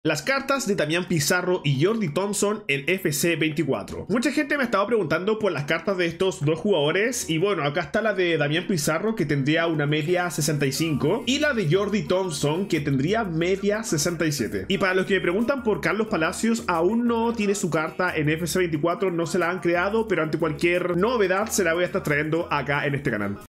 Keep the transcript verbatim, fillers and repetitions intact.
Las cartas de Damián Pizarro y Jordi Thompson en F C veinticuatro. Mucha gente me ha estado preguntando por las cartas de estos dos jugadores y bueno, acá está la de Damián Pizarro que tendría una media sesenta y cinco y la de Jordi Thompson que tendría media sesenta y siete. Y para los que me preguntan por Carlos Palacios, aún no tiene su carta en F C veinticuatro, no se la han creado, pero ante cualquier novedad se la voy a estar trayendo acá en este canal.